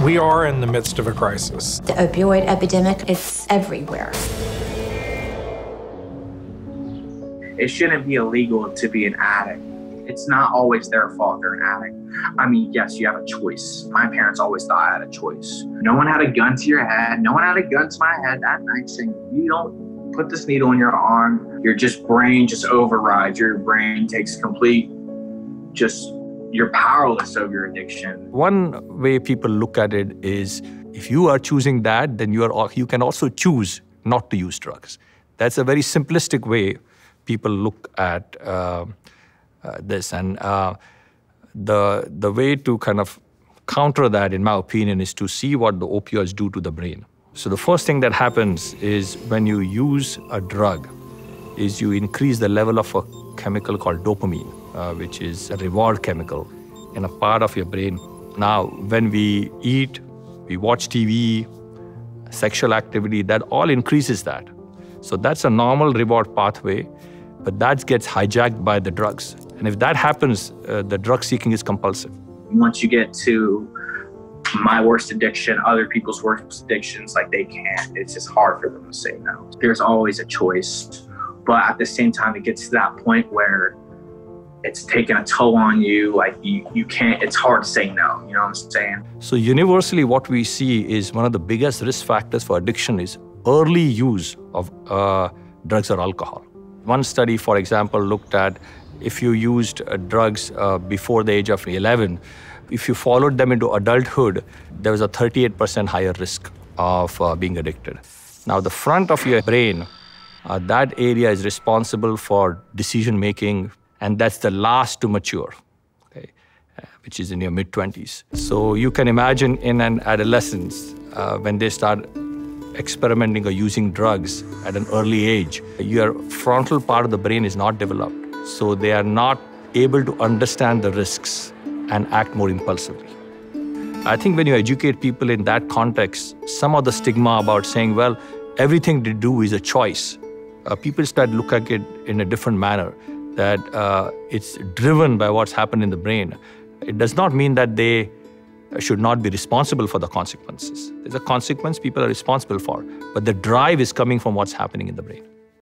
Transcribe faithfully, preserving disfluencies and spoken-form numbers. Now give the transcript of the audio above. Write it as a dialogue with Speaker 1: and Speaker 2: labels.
Speaker 1: We are in the midst of a crisis.
Speaker 2: The opioid epidemic, it's everywhere.
Speaker 3: It shouldn't be illegal to be an addict. It's not always their fault they're an addict. I mean, yes, you have a choice. My parents always thought I had a choice. No one had a gun to your head. No one had a gun to my head that night saying, you don't put this needle in your arm. Your just brain just overrides. Your brain takes complete, just, you're powerless over your addiction.
Speaker 4: One way people look at it is, if you are choosing that, then you are you can also choose not to use drugs. That's a very simplistic way people look at uh, uh, this. And uh, the, the way to kind of counter that, in my opinion, is to see what the opioids do to the brain. So the first thing that happens is when you use a drug, is you increase the level of a chemical called dopamine, uh, which is a reward chemical in a part of your brain. Now, when we eat, we watch T V, sexual activity, that all increases that. So that's a normal reward pathway, but that gets hijacked by the drugs. And if that happens, uh, the drug seeking is compulsive.
Speaker 3: Once you get to my worst addiction, other people's worst addictions, like they can't, it's just hard for them to say no. There's always a choice. But at the same time, it gets to that point where it's taking a toll on you. Like you, you can't, it's hard to say no, you know what I'm saying?
Speaker 4: So universally, what we see is one of the biggest risk factors for addiction is early use of uh, drugs or alcohol. One study, for example, looked at if you used uh, drugs uh, before the age of eleven, if you followed them into adulthood, there was a thirty-eight percent higher risk of uh, being addicted. Now, the front of your brain, Uh, that area is responsible for decision-making, and that's the last to mature, okay, uh, which is in your mid-twenties. So you can imagine in an adolescence, uh, when they start experimenting or using drugs at an early age, your frontal part of the brain is not developed. So they are not able to understand the risks and act more impulsively. I think when you educate people in that context, some of the stigma about saying, well, everything to do is a choice, Uh, people start looking at it in a different manner, that uh, it's driven by what's happened in the brain. It does not mean that they should not be responsible for the consequences. There's a consequence people are responsible for, but the drive is coming from what's happening in the brain.